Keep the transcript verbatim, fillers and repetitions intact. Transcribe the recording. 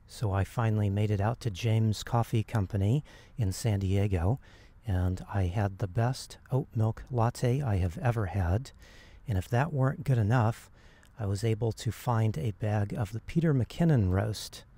So I finally made it out to James Coffee Company in San Diego, and I had the best oat milk latte I have ever had. And if that weren't good enough, I was able to find a bag of the Peter McKinnon roast.